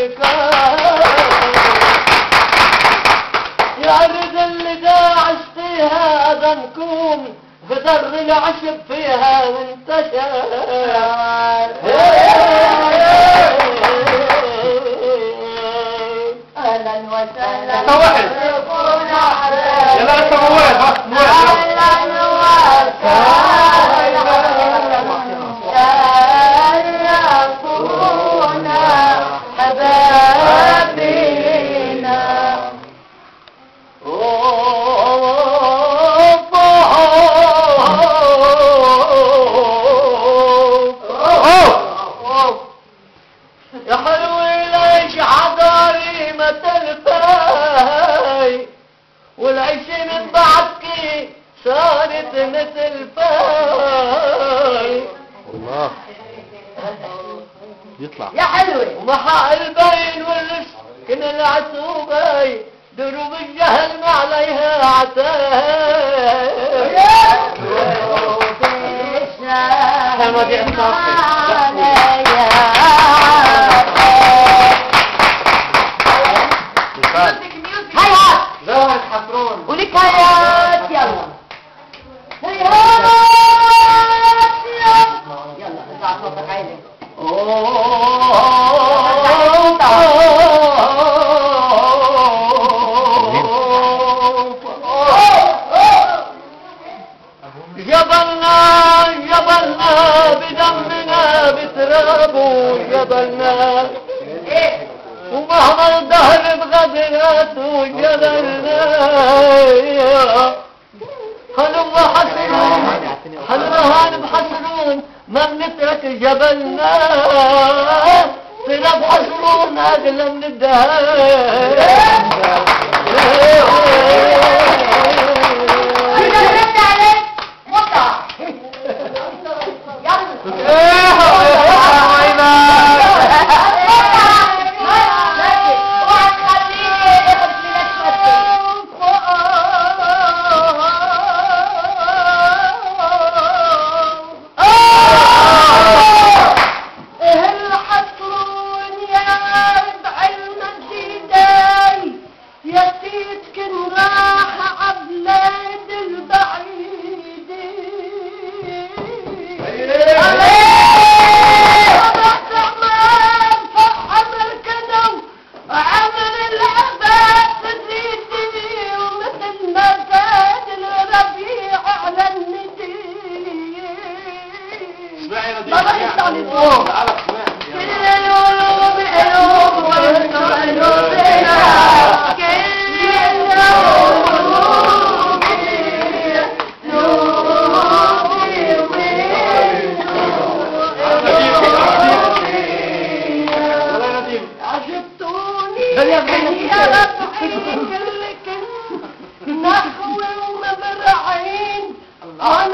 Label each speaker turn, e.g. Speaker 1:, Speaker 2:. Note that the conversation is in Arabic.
Speaker 1: يا رد اللي داعش فيها ذنكم بدر العشب فيها وانتشر
Speaker 2: اهلا وسهلا
Speaker 3: يلا انت موال
Speaker 1: يا حلوي ليش عذاري ما تلفاي والعيش من بعدك صارت مثل فاي
Speaker 3: الله يطلع
Speaker 2: يا حلوة
Speaker 1: ومحا البين والسكن العسوبي دروب الجهل ما عليها عتاي ما دي
Speaker 2: هيهات
Speaker 1: زوج حصرون
Speaker 2: ولك هيهات يلا هيهات يلا ارفع صوتك عينك
Speaker 1: جبلنا بدمنا بترابه جبلنا ومهما الدهر بغدراته جبلنا هلوا حسنون هلوهان بحسنون ما بنترك جبلنا صرنا بحسنون اغلى من الدهر
Speaker 2: نحو ومبرعين عن